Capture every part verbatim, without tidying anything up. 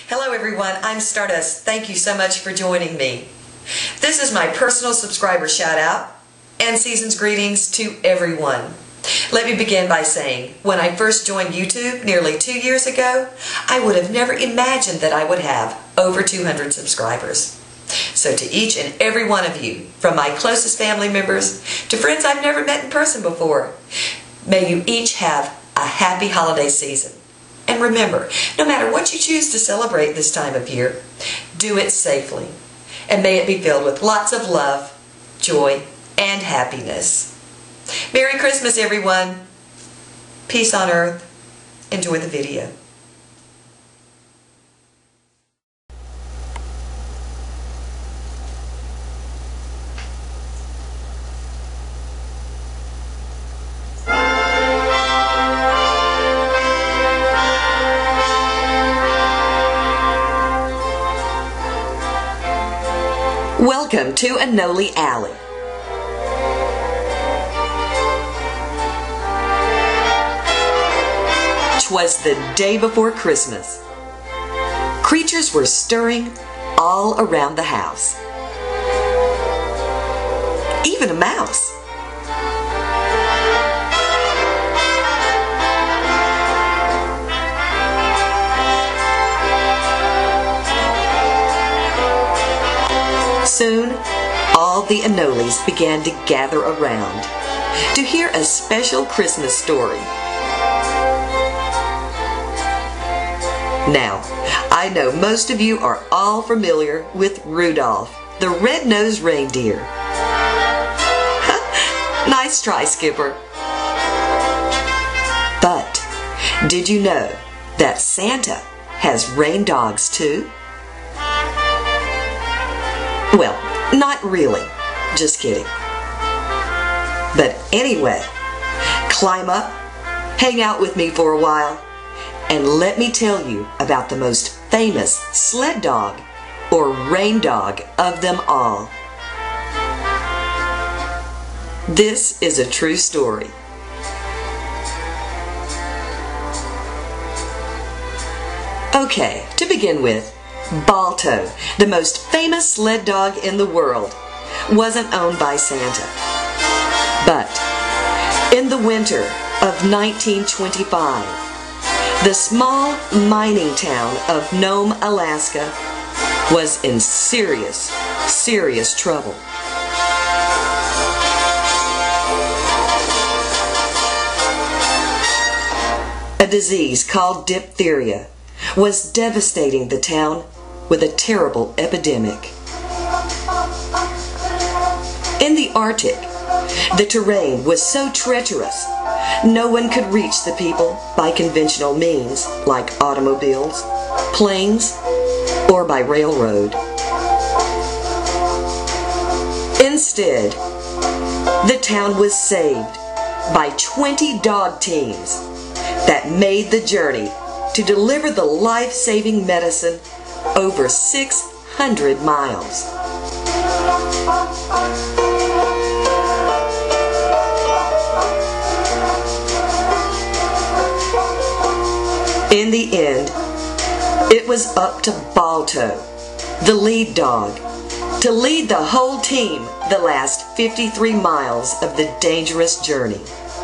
Hello everyone, I'm Stardust. Thank you so much for joining me. This is my personal subscriber shout out and season's greetings to everyone. Let me begin by saying, when I first joined YouTube nearly two years ago, I would have never imagined that I would have over two hundred subscribers. So to each and every one of you, from my closest family members to friends I've never met in person before, may you each have a happy holiday season. And remember, no matter what you choose to celebrate this time of year, do it safely. And may it be filled with lots of love, joy, and happiness. Merry Christmas, everyone. Peace on earth. Enjoy the video. Welcome to Anole Alley. Twas the day before Christmas. Creatures were stirring all around the house. Even a mouse. Soon, all the Anoles began to gather around to hear a special Christmas story. Now, I know most of you are all familiar with Rudolph, the red-nosed reindeer. Nice try, Skipper. But did you know that Santa has reindogs too? Well, not really. Just kidding. But anyway, climb up, hang out with me for a while, and let me tell you about the most famous sled dog or reindog of them all. This is a true story. Okay, to begin with, Balto, the most famous sled dog in the world, wasn't owned by Santa. But in the winter of nineteen twenty-five, the small mining town of Nome, Alaska, was in serious, serious trouble. A disease called diphtheria was devastating the town with a terrible epidemic. In the Arctic, the terrain was so treacherous, no one could reach the people by conventional means like automobiles, planes, or by railroad. Instead, the town was saved by twenty dog teams that made the journey to deliver the life-saving medicine over six hundred miles. In the end, it was up to Balto, the lead dog, to lead the whole team the last fifty-three miles of the dangerous journey.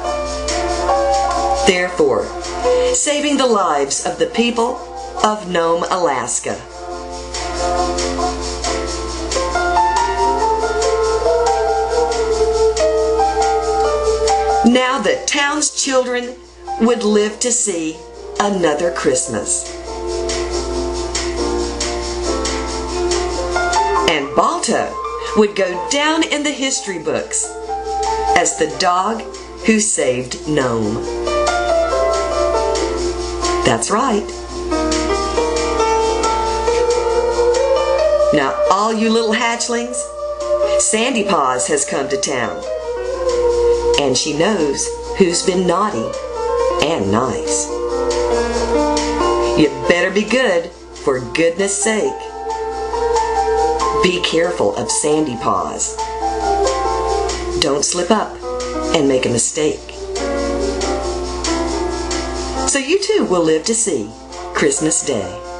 Therefore, saving the lives of the people of Nome, Alaska. Now the town's children would live to see another Christmas. And Balto would go down in the history books as the dog who saved Nome. That's right. Now, all you little hatchlings, Sandy Paws has come to town. And she knows who's been naughty and nice. You better be good, for goodness sake. Be careful of Sandy Paws. Don't slip up and make a mistake. So you too will live to see Christmas Day.